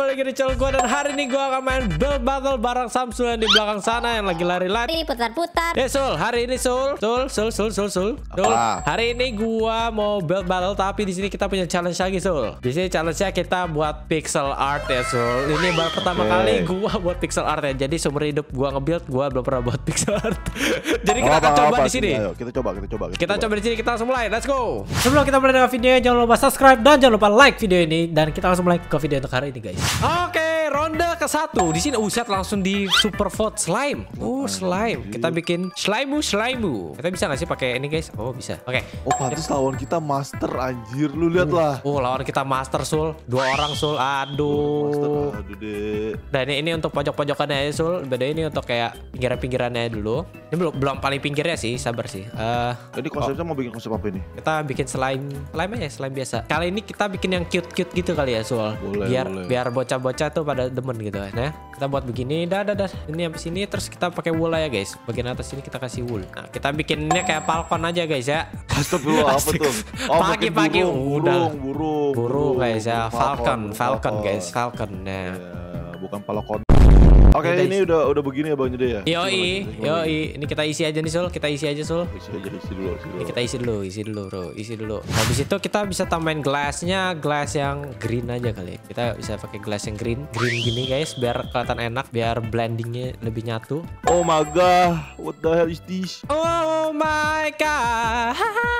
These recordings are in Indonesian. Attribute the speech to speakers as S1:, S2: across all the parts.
S1: lagi di channel gue. Dan hari ini gue akan main build battle bareng Samsul yang di belakang sana yang lagi lari-lari
S2: putar-putar.
S1: Sul, hari ini Sul. Hari ini gue mau build battle, tapi di sini kita punya challenge lagi Sul. Di sini challenge-nya kita buat pixel art ya Sul. Ini baru pertama kali gue buat pixel art ya. Jadi seumur hidup gue nge-build, gue belum pernah buat pixel art. Jadi kita akan coba di sini.
S3: Ayo, kita coba
S1: di sini, kita langsung mulai. Let's go. Sebelum kita mulai dengan videonya, jangan lupa subscribe dan jangan lupa like video ini, dan kita langsung mulai ke video untuk hari ini guys. Oke, ronde ke-1. Di sini set langsung di super vote slime. Slime. Kita bikin slime. Kita bisa nggak sih pakai ini guys? Oh, bisa. Oke.
S3: Oh, pantas lawan kita master anjir. Lu lihat lah.
S1: Lawan kita master Sul. 2 orang Sul. Aduh.
S3: Master, deh.
S1: Dan ini untuk pojok-pojokannya ya Sul. Beda ini untuk kayak pinggiran-pinggirannya dulu. Ini belum paling pinggirnya sih, sabar sih.
S3: Jadi konsepnya mau bikin konsep apa ini?
S1: Kita bikin slime aja, slime biasa. Kali ini kita bikin yang cute gitu kali ya Sul. Biar bocah-bocah tuh pada demen gitu. Nah, kita buat begini. Dah. Ini habis ini terus kita pakai wool ya guys. Bagian atas ini kita kasih wool. Nah, kita bikinnya kayak falcon aja guys ya.
S3: Astagfirullah, apa tuh?
S1: Pagi-pagi burung guys ya. Falcon guys. Falcon. Nah,
S3: bukan falcon. Oke, ini udah begini ya Bang Jede ya?
S1: Yoi. Ini kita isi aja nih Sul. Isi dulu. Ini kita isi dulu bro. Habis itu kita bisa tambahin glass yang green aja kali. Kita bisa pakai glass yang green gini guys, biar kelihatan enak, biar blendingnya lebih nyatu.
S3: Oh my god, what the hell is this?
S1: Oh my god.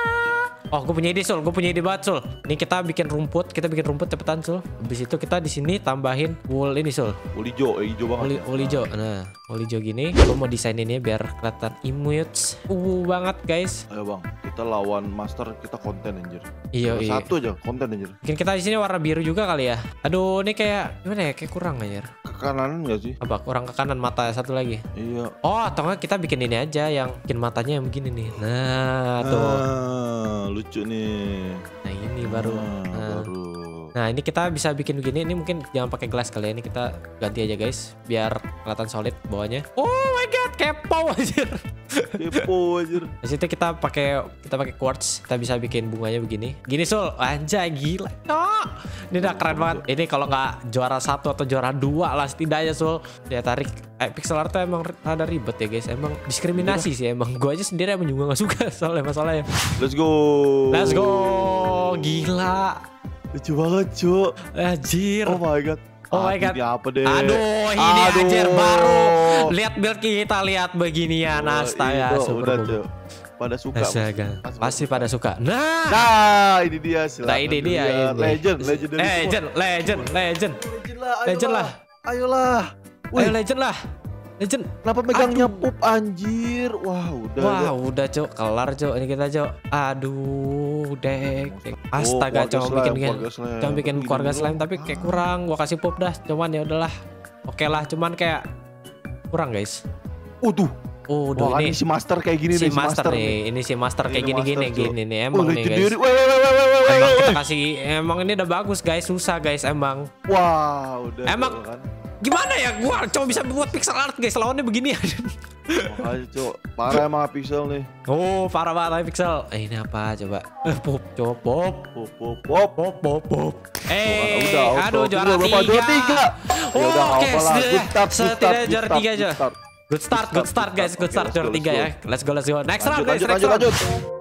S1: Oh, gue punya ide Sul, banget Sul. Ini kita bikin rumput cepetan Sul. Habis itu kita di sini tambahin wool ini Sul.
S3: Wool hijau banget.
S1: Wool hijau. Nah, wool hijau gini. Gue mau desain ini biar kelihatan image banget guys.
S3: Ayo Bang, kita lawan master, kita konten anjir.
S1: Iya.
S3: Satu aja konten anjir.
S1: Mungkin kita di sini warna biru juga kali ya. Aduh, ini kayak gimana ya? Kayak kurang anjir.
S3: Ke kanan enggak sih?
S1: Apa? Kurang ke kanan mata satu lagi.
S3: Iya.
S1: Oh, atau enggak kita bikin ini aja yang bikin matanya yang begini nih. Nah, tuh.
S3: Lucu nih.
S1: Nah, ini baru. Nah, ini kita bisa bikin begini. Ini mungkin jangan pakai gelas kali ya. Ini kita ganti aja guys, biar kelihatan solid bawahnya. Oh my god, kepo anjir. Di situ kita pakai quartz. Kita bisa bikin bunganya begini. Gini Sul, anjay gila. Oh, ini udah keren banget. Ini kalau nggak juara 1 atau juara 2 lah setidaknya Sul. Dia tarik pixel art tuh emang rada ribet ya guys. Emang diskriminasi sih emang. Gue aja sendiri emang juga nggak suka soalnya masalahnya.
S3: Let's go.
S1: Gila.
S3: Lucu banget Cuk.
S1: Anjir.
S3: Oh my god. Ini apa deh?
S1: Aduh, ini anjir baru. Lihat build kita, lihat beginian. Astaga,
S3: udah Cuk. Pada suka.
S1: Pasti pada suka. Nah,
S3: ini dia.
S1: Nah, ini dia.
S3: Legend
S1: lah.
S3: Ayolah.
S1: Ayo legend lah. Legend.
S3: Kenapa megangnya pup anjir? Wah,
S1: udah Cok, kelar Cok. Ini kita Cok. Aduh, dek. Astaga Cok, bikin keluarga slime tapi kayak kurang. Gua kasih pup dah. Cuman ya udahlah. Oke lah, cuman kayak kurang guys.
S3: Ini si master kayak gini nih.
S1: Ini si master kayak gini nih emang nih guys.
S3: Emang
S1: kita kasih, emang ini udah bagus guys, susah guys emang.
S3: Wah, udah.
S1: Emang gimana ya, gua coba bisa buat pixel art guys, lawannya begini aja.
S3: Makanya Cok, parah emang pixel nih.
S1: Parah banget pixel. Ini apa coba? Pop. Aduh, juara 3.
S3: Oke,
S1: setidaknya juara 3 aja. Good start guys, juara 3 ya. Let's go. Next round guys,
S3: lanjut.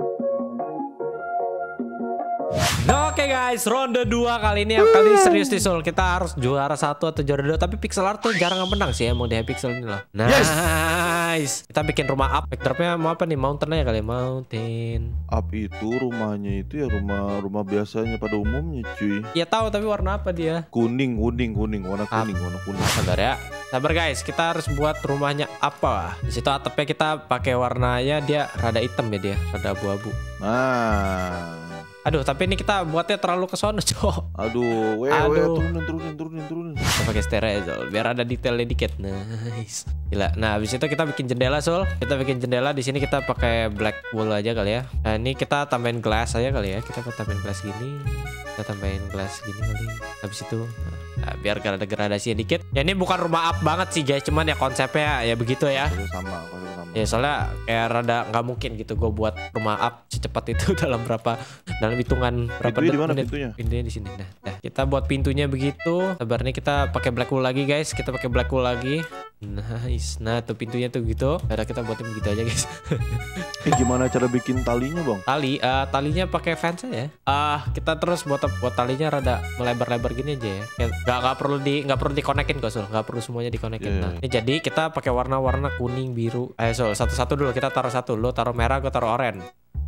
S1: Oke guys, ronde 2 kali ini serius nih Sul. Kita harus juara 1 atau juara 2. Tapi pixel art tuh jarang menang sih emang di Hypixel ini lah. Nice. Kita bikin rumah up. Backdropnya mau apa nih? Mountain aja kali. Mountain.
S3: Up itu rumahnya itu ya rumah biasanya pada umumnya cuy.
S1: Ya tahu, tapi warna apa dia?
S3: Kuning. Warna kuning.
S1: Sabar ya. Sabar guys, kita harus buat rumahnya apa? Di situ atapnya kita pakai warnanya dia rada hitam ya dia, rada abu-abu.
S3: Nah.
S1: Aduh, tapi ini kita buatnya terlalu ke sono, Cok.
S3: Aduh, turunin.
S1: Kita pakai stereo Sul, biar ada detailnya dikit. Nice. Gila. Nah, habis itu kita bikin jendela Sul. Kita bikin jendela di sini kita pakai black wool aja kali ya. Nah, ini kita tambahin glass aja kali ya. Kita tambahin glass gini. Kita tambahin glass gini kali. Habis itu biar ada gradasinya dikit. Ya ini bukan rumah up banget sih guys, cuman ya konsepnya ya begitu ya.
S3: Sama.
S1: Ya soalnya kayak rada nggak mungkin gitu gue buat rumah up secepat itu dalam hitungan berapa
S3: Pintunya di mana
S1: menit.
S3: pintunya?
S1: Pintunya di sini. Nah, kita buat pintunya begitu. Sabar nih, kita pakai black wool lagi guys. Kita pakai black wool lagi. Nice. Nah tuh pintunya tuh gitu. Udah kita buatin begitu aja guys.
S3: Gimana cara bikin talinya bang?
S1: Talinya pakai fence ya. Kita terus buat talinya rada melebar-lebar gini aja ya. Nggak perlu dikonekin kok Sul. Nggak perlu semuanya dikonekin.
S3: Yeah.
S1: Nah ini jadi kita pakai warna-warna kuning, biru. Ayo Sul, satu-satu dulu. Kita taruh satu. Lo taruh merah, gue taruh oranye.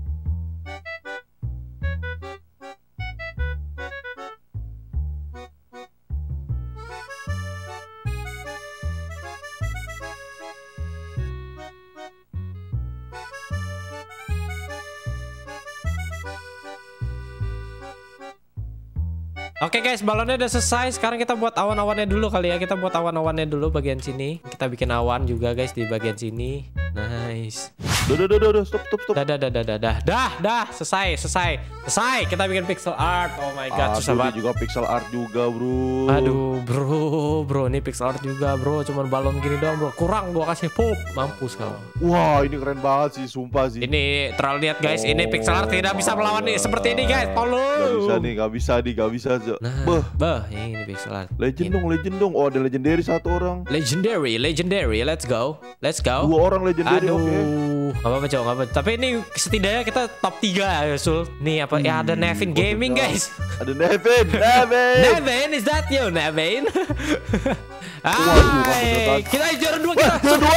S1: Oke guys, balonnya udah selesai. Sekarang kita buat awan-awannya dulu kali ya. Kita buat awan-awannya dulu bagian sini. Kita bikin awan juga guys di bagian sini. Nice.
S3: Udah, stop.
S1: Dah, selesai. Kita bikin pixel art. Oh my god, susah banget.
S3: Juga pixel art juga, bro.
S1: Aduh, bro, ini pixel art juga, bro. Cuman balon gini doang, bro. Kurang gua kasih pop. Mampus kau.
S3: Wah, ini keren banget sih, sumpah sih.
S1: Ini terlalu lihat guys. Ini pixel art tidak bisa melawan nih seperti ini guys. Tolong.
S3: Gak bisa.
S1: Nah, ini pixel art.
S3: Legend dong. Oh, ada legendary satu orang.
S1: Legendary. Let's go.
S3: 2 orang legendary.
S1: Aduh,
S3: Oke.
S1: Gak apa-apa cowok, gak apa. Tapi ini setidaknya kita top 3 ya Sul. Nih apa ya, ada Nevin Gaming guys.
S3: Ada Nevin.
S1: Is that you Nevin?
S3: Waduh,
S1: kita juara 2 kita.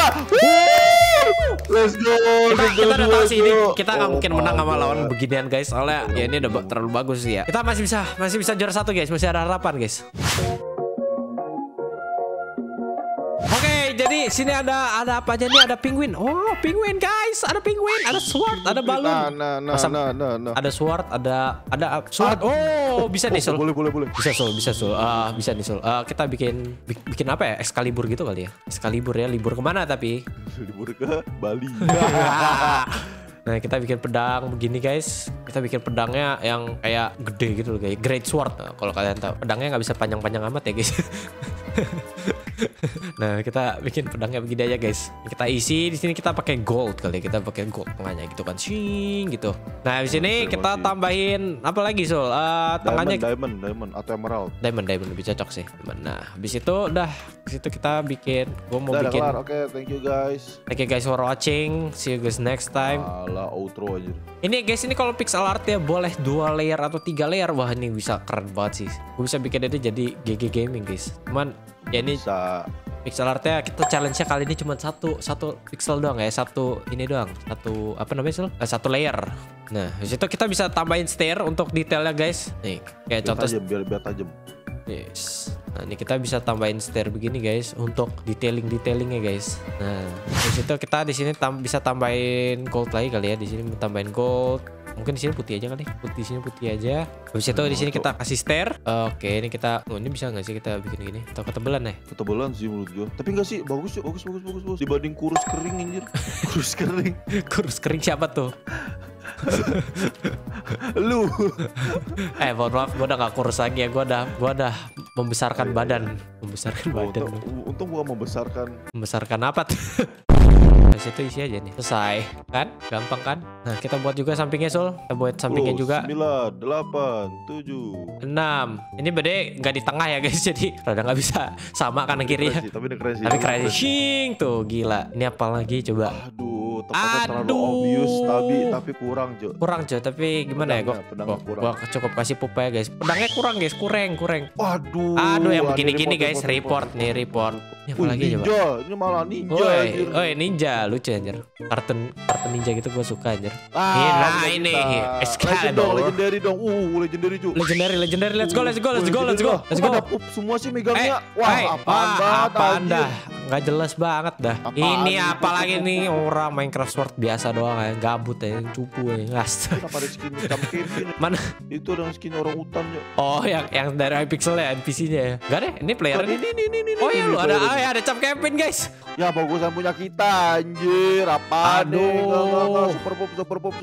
S3: Let's go.
S1: Kita udah tahu sih ini kita nggak mungkin menang sama lawan beginian guys. Soalnya ya ini udah terlalu bagus sih ya. Kita masih bisa juara 1 guys. Masih ada harapan guys. Oke, jadi sini ada apa aja nih? Ada penguin. Oh, penguin guys. Ada penguin, ada sword, ada balon.
S3: Nah.
S1: Ada sword, ada sword. Oh, bisa nih Sul.
S3: Boleh.
S1: Bisa Sul. Bisa nih Sul. Kita bikin apa ya? Excalibur gitu kali ya. Excalibur ya, libur kemana tapi?
S3: Libur ke Bali.
S1: Nah, kita bikin pedang begini guys. Kita bikin pedangnya yang kayak gede gitu loh, kayak great sword. Nah, kalau kalian tahu, pedangnya nggak bisa panjang-panjang amat ya guys. Nah, kita bikin pedangnya begini aja guys. Kita isi di sini, kita pakai gold kali ya. Kita pakai gold tengahnya gitu kan, shing gitu. Nah, di sini kita tambahin apa lagi Sul? Tengahnya
S3: diamond atau emerald.
S1: Diamond lebih cocok sih. Nah, habis itu udah di situ kita bikin. Gua mau bikin.
S3: Oke, thank you guys.
S1: Thank you guys for watching. See you guys next time.
S3: Alah, outro aja.
S1: Ini guys, ini kalau pixel art ya boleh 2 layer atau 3 layer. Wah, ini bisa keren banget sih. Gue bisa bikin ini jadi GG Gaming guys. Cuman ya ini
S3: bisa.
S1: Pixel artnya kita challenge-nya kali ini cuma satu pixel doang ya. Satu apa namanya Sul? Satu layer. Nah, di situ kita bisa tambahin stair untuk detailnya guys. Nih, kayak contoh
S3: biar tajam.
S1: Yes. Nah, ini kita bisa tambahin stair begini guys untuk detailingnya guys. Nah, di situ kita di sini bisa tambahin gold lagi kali ya. Di sini tambahin gold. Mungkin di sini putih aja kali. Di sini putih aja. Habis itu di sini kita kasih stair. Oke, ini kita ini bisa nggak sih kita bikin gini? Atau ketebalan ya?
S3: Ketebalan sih menurut gua. Tapi enggak sih, bagus. Dibanding kurus kering anjir. Kurus kering.
S1: Kurus kering siapa tuh?
S3: Lu.
S1: Mohon maaf, gue udah gak kurus lagi ya. Gue udah membesarkan badan.
S3: Untung bukan
S1: membesarkan apa tuh? Nah, situ isi aja nih. Selesai kan? Gampang kan? Nah, kita buat juga sampingnya Sul. Kita buat sampingnya juga.
S3: 9, 8, 7,
S1: 6. Ini beda nggak di tengah ya guys. Jadi rada nggak bisa sama kanan kiri ya.
S3: Tapi
S1: keren sih. Tuh gila. Ini apa lagi coba?
S3: Aduh, tempatnya terlalu obvious tapi kurang Jo.
S1: Tapi gimana ya? Gua cukup kasih pup ya guys. Pedangnya kurang guys, kurang. Aduh, yang begini-gini guys, report. Ini apa lagi coba?
S3: Ninja, ini malah ninja.
S1: Oh, ninja lucu anjir. Kartun ninja gitu gue suka anjir. Ini Excalibur.
S3: Legendary dong. Legendary Jo.
S1: Legendary. Let's go.
S3: Ada pup semua sih megangnya. Wah, apaan dah.
S1: Nggak jelas banget dah. Ini apalagi nih orang Minecraft Sword biasa doang ya, gabut ya, cupu ya, ngas.
S3: Kenapa ada skin hitam Kevin?
S1: Mana?
S3: Itu ada skin orang hutan ya.
S1: Oh, yang dari iPixel ya, NPC-nya ya. Gak deh, ini player ini. Oh iya lu ada cap Kevin guys.
S3: Ya bagusan punya kita anjir. Apaan nih? Super pop.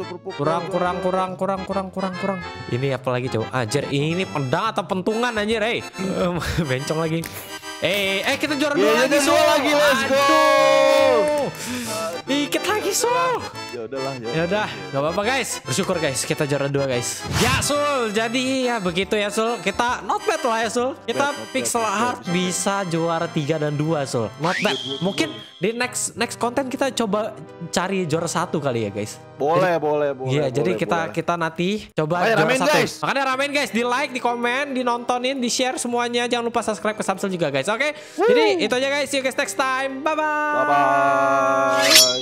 S1: Kurang. Ini apalagi coba? Anjir, ini pedang atau pentungan anjir, bencong lagi. Kita juara 2 lagi.
S3: Let's go.
S1: Dikit lagi Sul.
S3: Ya udahlah
S1: Ya udah, nggak apa-apa guys. Bersyukur guys, kita juara 2 guys. Ya Sul, jadi ya begitu ya Sul. Kita not bad lah ya Sul. Kita pixel art bisa juara 3 dan 2 Sul. Not bad. Mungkin di next konten kita coba cari juara 1 kali ya guys.
S3: Boleh.
S1: Iya, jadi kita nanti coba juara 1.
S3: Guys.
S1: Makanya ramein guys, di like, di komen, di nontonin, di share semuanya. Jangan lupa subscribe ke Samsul juga guys. Oke. Jadi itu aja guys. See you guys next time. Bye bye.
S3: Bye bye.